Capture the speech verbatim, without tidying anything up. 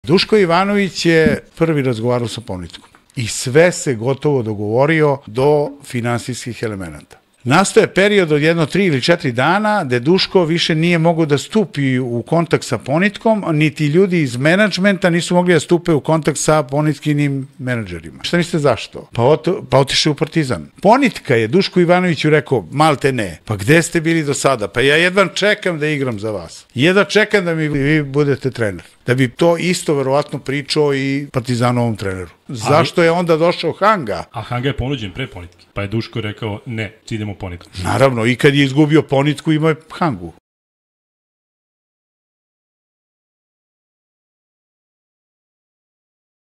Duško Ivanović je prvi razgovarao sa Ponitkom i sve se gotovo dogovorio do finansijskih elemenata. Nastao je period od jedno tri ili četiri dana gde Duško više nije mogao da stupi u kontakt sa Ponitkom, niti ljudi iz menadžmenta nisu mogli da stupe u kontakt sa Ponitkinim menadžerima. Šta mislite zašto? Pa, oto, pa otiše u Partizan. Ponitka je Duško Ivanoviću rekao, malte ne, pa gde ste bili do sada? Pa ja jedvan čekam da igram za vas. Jedva čekam da mi vi budete trener. Da bi to isto verovatno pričao i Partizanovom treneru. Zašto je onda došao Hanga? A Hanga je ponuđen pre Ponitke. Pa je Duško rekao, ne, idemo Ponitku. Naravno, i kad je izgubio Ponitku, imao je Hangu.